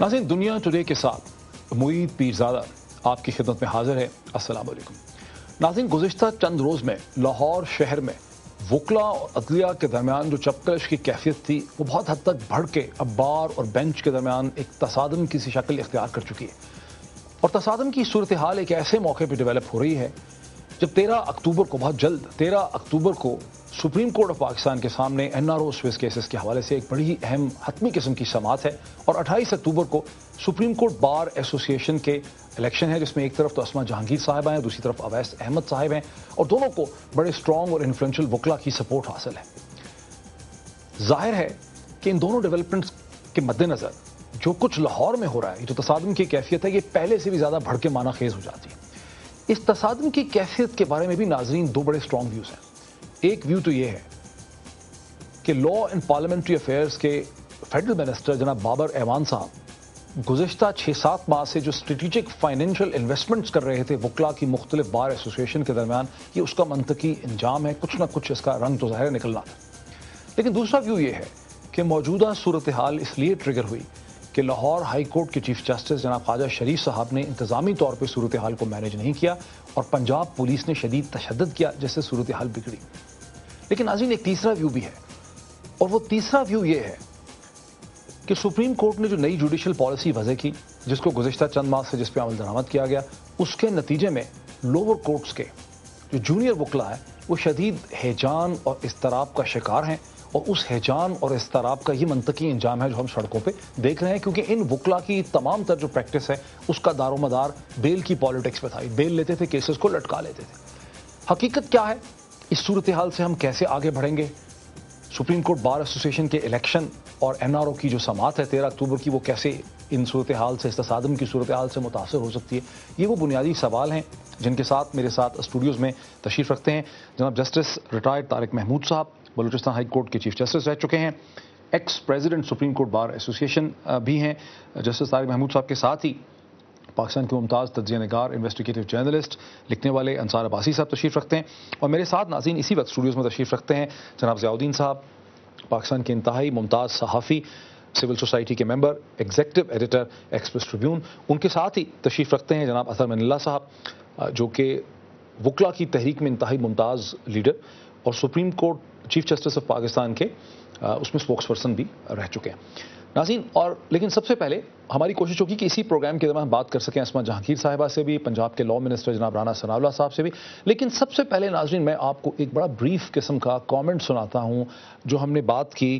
नाज़रीन, दुनिया टुडे के साथ मुईद पीरज़ादा आपकी खिदमत में हाजिर है। अस्सलाम वालेकुम। नाज़रीन, गुज़िश्ता चंद रोज़ में लाहौर शहर में वकला और अदलिया के दरमियान जो चपकलश की कैफियत थी वो बहुत हद तक बढ़ के अब बार और बेंच के दरमियान एक तसादम की सी शक्ल इख्तियार कर चुकी है। और तसादम की सूरत हाल एक ऐसे मौके पर डेवलप हो रही है जब 13 अक्टूबर को, बहुत जल्द 13 अक्टूबर को सुप्रीम कोर्ट ऑफ पाकिस्तान के सामने एनआरओ स्विस केसेस के हवाले से एक बड़ी अहम हतमी किस्म की समाअत है। और 28 अक्टूबर को सुप्रीम कोर्ट बार एसोसिएशन के इलेक्शन है, जिसमें एक तरफ तो अस्मा जहांगीर साहिबा हैं, दूसरी तरफ अवैस अहमद साहिब हैं, और दोनों को बड़े स्ट्रॉन्ग और इन्फ्लुएंशियल वकला की सपोर्ट हासिल है। जाहिर है कि इन दोनों डेवलपमेंट्स के मद्देनजर जो कुछ लाहौर में हो रहा है, ये जो तसादम की कैफियत है, ये पहले से भी ज्यादा भड़के माना खेज हो जाती है। इस तसादम की कैफियत के बारे में भी नाजरीन दो बड़े स्ट्रॉन्ग व्यूज हैं। एक व्यू तो ये है कि लॉ एंड पार्लियामेंट्री अफेयर्स के फेडरल मिनिस्टर जनाब बाबर ऐवान साहब गुज़िश्ता 6-7 माह से जो स्ट्रेटेजिक फाइनेंशियल इन्वेस्टमेंट्स कर रहे थे वकला की मुख्तलिफ बार एसोसिएशन के दरमियान, ये उसका मंतकी इंजाम है। कुछ ना कुछ इसका रंग तो ज़ाहिर निकलना था। लेकिन दूसरा व्यू ये है कि मौजूदा सूरत हाल इसलिए ट्रिगर हुई कि लाहौर हाई कोर्ट के चीफ जस्टिस जनाब ख्वाजा शरीफ साहब ने इंतजामी तौर पर सूरत हाल को मैनेज नहीं किया और पंजाब पुलिस ने शदीद तशद्दुद किया, जिससे सूरत हाल बिगड़ी। लेकिन नाज़रीन, एक तीसरा व्यू भी है, और वो तीसरा व्यू ये है कि सुप्रीम कोर्ट ने जो नई जुडिशल पॉलिसी वज़ह की, जिसको गुज़िश्ता चंद माह से जिस पर अमल दरामद किया गया, उसके नतीजे में लोअर कोर्ट्स के जो जूनियर वकला है वो शदीद हैजान और इस्तराब का शिकार हैं। और उस हैजान और इस्तराब का ये मंतकी इंजाम है जो हम सड़कों पे देख रहे हैं, क्योंकि इन वकला की तमाम तर जो प्रैक्टिस है उसका दारोमदार बेल की पॉलिटिक्स पे था। बेल लेते थे, केसेस को लटका लेते थे। हकीकत क्या है, इस सूरत हाल से हम कैसे आगे बढ़ेंगे, सुप्रीम कोर्ट बार एसोसिएशन के इलेक्शन और एनआरओ की जो समाअत है 13 अक्टूबर की, वो कैसे इन सूरत हाल से, इस तसादम की सूरत हाल से मुतासर हो सकती है, ये वो बुनियादी सवाल हैं जिनके साथ मेरे साथ स्टूडियोज़ में तशरीफ़ रखते हैं जनाब जस्टिस रिटायर्ड तारिक महमूद साहब, बलूचिस्तान हाई कोर्ट के चीफ जस्टिस रह चुके हैं, ex president supreme court bar association भी हैं। जस्टिस तारिक महमूद साहब के साथ ही पाकिस्तान के मुमताज़ तज्ज़िया निगार, इन्वेस्टिगेटिव जर्नलिस्ट, लिखने वाले अंसार अब्बासी साहब तशरीफ़ रखते हैं। और मेरे साथ नाज़रीन इसी वक्त स्टूडियोज़ में तशरीफ़ रखते हैं जनाब ज़ियाउद्दीन साहब, पाकिस्तान के इंतहाई मुमताज़ सहाफ़ी, सिविल सोसाइटी के member, executive editor, Express Tribune. उनके साथ ही तशरीफ़ रखते हैं जनाब अतहर मनिल्लाह साहब, जो कि वकला की तहरीक में इंतहाई मुमताज़ लीडर और Supreme Court chief justice of Pakistan के उसमें स्पोक्स पर्सन भी रह चुके हैं। नाज़रीन, और लेकिन सबसे पहले हमारी कोशिश होगी कि इसी प्रोग्राम के दौरान बात कर सकें अस्मा जहांगीर साहिबा से भी, पंजाब के लॉ मिनिस्टर जनाब राना सनाउल्लाह साहब से भी। लेकिन सबसे पहले नाज़रीन, मैं आपको एक बड़ा ब्रीफ किस्म का कमेंट सुनाता हूं जो हमने बात की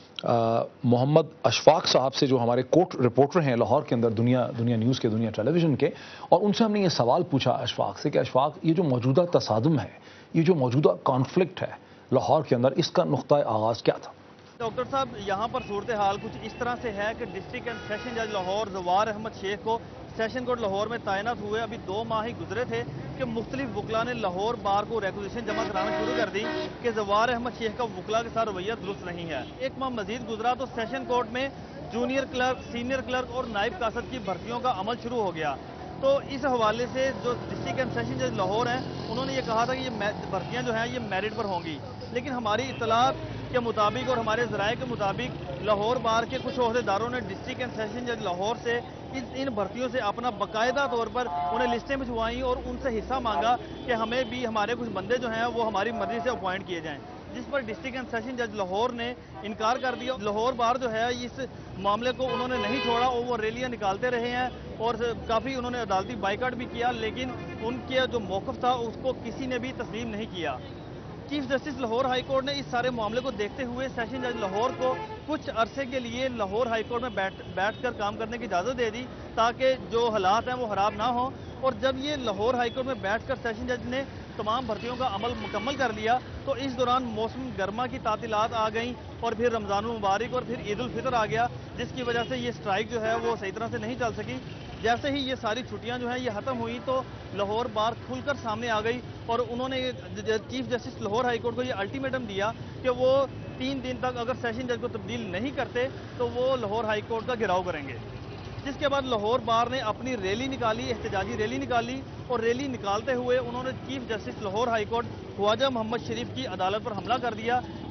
मोहम्मद अशफाक साहब से, जो हमारे कोर्ट रिपोर्टर हैं लाहौर के अंदर, दुनिया न्यूज़ के, दुनिया टेलीविज़न के। और उनसे हमने ये सवाल पूछा अशफाक से कि अशफाक, ये जो मौजूदा तसादुम है, ये जो मौजूदा कॉन्फ्लिक्ट है लाहौर के अंदर, इसका नुक्ता आगाज़ क्या था? डॉक्टर साहब, यहाँ पर सूरत हाल कुछ इस तरह से है कि डिस्ट्रिक्ट एंड सेशन जज लाहौर जवार अहमद शेख को सेशन कोर्ट लाहौर में तैनात हुए अभी 2 माह ही गुजरे थे कि मुख्तलिफ वकला ने लाहौर बार को रेकुलेशन जमा कराना शुरू कर दी कि जवार अहमद शेख का वकला के साथ रवैया दुरुस्त नहीं है। एक माह मजीद गुजरा तो सेशन कोर्ट में जूनियर क्लर्क, सीनियर क्लर्क और नायब कासद की भर्तियों का अमल शुरू हो गया। तो इस हवाले से जो डिस्ट्रिक्ट एंड सेशन जज लाहौर हैं, उन्होंने ये कहा था कि ये भर्तियाँ जो हैं ये मेरिट पर होंगी। लेकिन हमारी इतलात के मुताबिक और हमारे ज़राए के मुताबिक लाहौर बार के कुछ ओहदेदारों ने डिस्ट्रिक्ट एंड सेशन जज लाहौर से इन भर्तियों से अपना बाकायदा तौर पर उन्हें लिस्टें भिजवाई और उनसे हिस्सा मांगा कि हमें भी हमारे कुछ बंदे जो हैं वो हमारी मर्जी से अपॉइंट किए जाएं, जिस पर डिस्ट्रिक्ट एंड सेशन जज लाहौर ने इनकार कर दिया। लाहौर बार जो है इस मामले को उन्होंने नहीं छोड़ा और वो रैलियां निकालते रहे हैं और काफ़ी उन्होंने अदालती बाइकाट भी किया, लेकिन उनके जो मौक़िफ़ था उसको किसी ने भी तस्लीम नहीं किया। Chief justice Lahore high Court ने इस सारे मामले को देखते हुए सेशन जज लाहौर को कुछ अरसे के लिए लाहौर हाई कोर्ट में बैठकर काम करने की इजाज़त दे दी ताकि जो हालात हैं वो ख़राब ना हो। और जब ये लाहौर हाई कोर्ट में बैठकर सेशन जज ने तमाम भर्तियों का अमल मुकम्मल कर लिया तो इस दौरान मौसम गर्मा की तातीलात आ गई और फिर रमज़ान मुबारक और फिर ईद उल फितर आ गया, जिसकी वजह से ये स्ट्राइक जो है वो सही तरह से नहीं चल सकी। जैसे ही ये सारी छुट्टियां जो हैं ये ख़त्म हुई तो लाहौर बार खुलकर सामने आ गई और उन्होंने chief justice Lahore high Court को ये अल्टीमेटम दिया कि वो 3 दिन तक अगर सेशन जज को तब्दील नहीं करते तो वो लाहौर हाई कोर्ट का घेराव करेंगे। जिसके बाद लाहौर बार ने अपनी रैली निकाली, एहतजाजी रैली निकाली और रैली निकालते हुए उन्होंने chief justice Lahore high Court Khwaja Mohammad Sharif की अदालत पर हमला कर दिया,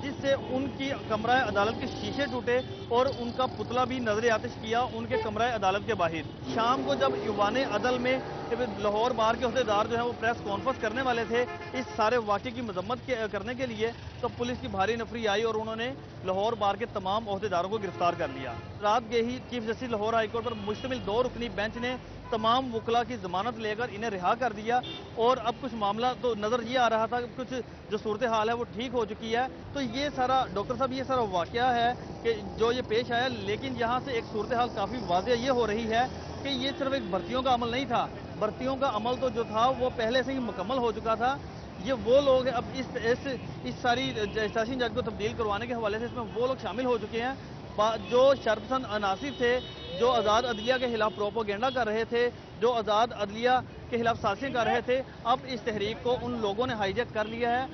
جس سے ان کی کمرہ عدالت کے شیشے ٹوٹے اور ان کا پتلا بھی نظر آتش کیا ان کے کمرہ عدالت کے باہر۔ شام کو جب ایوان عدل میں لاہور بار کے عہدیدار جو ہیں وہ پریس کانفرنس کرنے والے تھے اس سارے واقعے کی مذمت کرنے کے لیے، تو پولیس کی بھاری نفری آئی اور انہوں نے لاہور بار کے تمام عہدیداروں کو گرفتار کر لیا۔ رات گئے ہی chief justice Lahore High Court پر مشتمل 2 رکنی بینچ نے تمام وکلاء کی ضمانت لے کر انہیں رہا کر دیا، اور اب کچھ معاملہ تو نظر یہ آ رہا تھا کہ کچھ جو صورتحال ہے وہ ٹھیک ہو چکی ہے۔ تو یہ سارا ڈاکٹر صاحب یہ سارا واقعہ ہے کہ جو یہ پیش آیا، لیکن یہاں سے ایک صورتحال کافی واضح یہ ہو رہی ہے کہ یہ صرف ایک بھرتیوں کا عمل نہیں تھا، بھرتیوں کا عمل تو جو تھا وہ پہلے سے ہی مکمل ہو چکا تھا۔ یہ وہ لوگ اب اس ساری سیشن جج کو تبدیل کروانے کے حوالے سے اس میں وہ لوگ شامل ہو چکے ہیں جو شرپسند عناصر تھے، جو آزاد عدلیہ کے خلاف پروپیگنڈا کر رہے تھے، جو آزاد عدلیہ کے خلاف سازشیں کر رہے تھے۔ اب اس تحریک کو ان لوگوں نے ہائی جیک کر لیا ہے،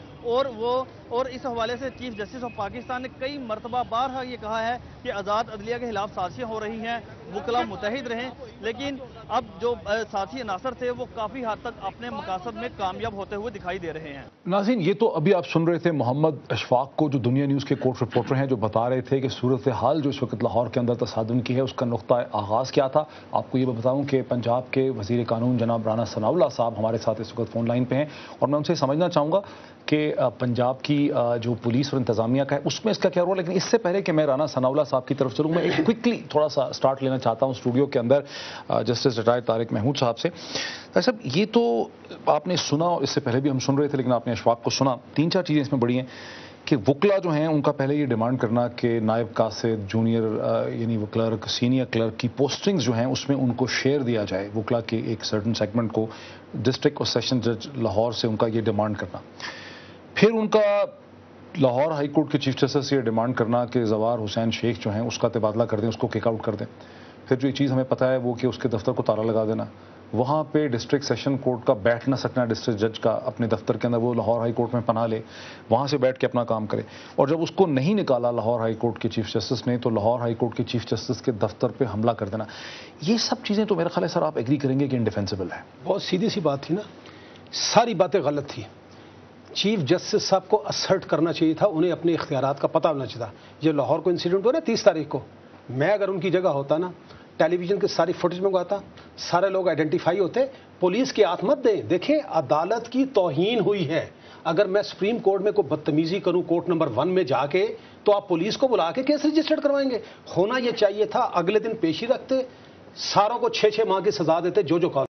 اور اس حوالے سے چیف جسٹس آف پاکستان نے کئی مرتبہ بارہا یہ کہا ہے کہ آزاد عدلیہ کے خلاف سازشیں ہو رہی ہیں، وکلاء متحد رہیں، لیکن اب جو ساتھی عناصر تھے وہ کافی حد تک اپنے مقاصد میں کامیاب ہوتے ہوئے دکھائی دے رہے ہیں۔ ناظرین، یہ تو ابھی آپ سن رہے تھے محمد اشفاق کو، جو دنیا نیوز کے کورٹ رپورٹر ہیں، جو بتا رہے تھے کہ صورتحال جو اس وقت لاہور کے اندر تصادم کی ہے اس کا نقطہ آغاز کیا تھا۔ آپ کو یہ بتاؤں کہ پنجاب کے وزیر قانون جناب رانا ثناءاللہ صاحب ہمارے ساتھ اس وقت فون لائن پہ ہیں، اور میں ان سے سمجھنا چاہوں گا کہ پنجاب کی جو پولیس اور انتظامیہ کا ہے اس میں اس کا کیا رول ہے۔ لیکن اس سے پہلے کہ میں رانا ثناءاللہ صاحب کی طرف چلوں، میں ایک کوئکلی تھوڑا سا سٹارٹ لینا چاہتا ہوں اسٹوڈیو کے اندر جسٹس ریٹائرڈ طارق محمود صاحب سے۔ صاحب، یہ تو آپ نے سنا اور اس سے پہلے بھی ہم سن رہے تھے، لیکن آپ نے اشفاق کو سنا، 3-4 چیزیں اس میں بڑی ہیں کہ وکلاء جو ہیں ان کا پہلے یہ ڈیمانڈ کرنا کہ نائب قاصد، جونیئر یعنی وہ کلرک، سینئر کلرک کی پوسٹنگز جو ہیں اس میں ان کو شیئر دیا جائے، وکلاء کے ایک سرٹن سیگمنٹ کو، ڈسٹرکٹ اور سیشن جج لاہور سے ان کا یہ ڈیمانڈ کرنا۔ پھر ان کا لاہور ہائی کورٹ کے چیف جسٹس سے یہ ڈیمانڈ کرنا کہ زوار حسین شیخ جو ہیں اس کا تبادلہ کر دیں، اس کو کک آؤٹ کر دیں۔ پھر جو یہ چیز ہمیں پتہ ہے وہ کہ اس کے دفتر کو تالا لگا دینا، وہاں پہ ڈسٹرکٹ سیشن کورٹ کا بیٹھ نہ سکنا، ڈسٹرکٹ جج کا اپنے دفتر کے اندر، وہ لاہور ہائی کورٹ میں پناہ لے، وہاں سے بیٹھ کے اپنا کام کرے، اور جب اس کو نہیں نکالا لاہور ہائی کورٹ کے چیف جسٹس نے تو لاہور ہائی کورٹ کے چیف جسٹس کے دفتر پہ حملہ کر دینا۔ یہ سب چیزیں تو میرا خیال ہے سر آپ ایگری کریں گے کہ انڈیفینسیبل ہے۔ بہت سیدھی سی بات تھی نا، ساری باتیں غلط تھی۔ چیف جسٹس صاحب کو اسرٹ کرنا چاہیے تھا، انہیں اپنے اختیارات کا پتہ ہونا چاہیے تھا۔ یہ لاہور کو انسیڈنٹ ہوا نا 30 تاریخ کو، میں اگر ان کی جگہ ہوتا نا، ٹیلی ویژن کی ساری فوٹیج منگواتا، سارے لوگ آئیڈینٹیفائی ہوتے۔ پولیس کی ہاتھ مت دیں، دیکھیں عدالت کی توہین ہوئی ہے۔ اگر میں سپریم کورٹ میں کوئی بدتمیزی کروں کورٹ نمبر 1 میں جا کے، تو آپ پولیس کو بلا کے کیس رجسٹرڈ کروائیں گے؟ ہونا یہ چاہیے تھا اگلے دن پیشی رکھتے، ساروں کو 6 ماہ کی سزا دیتے جو کال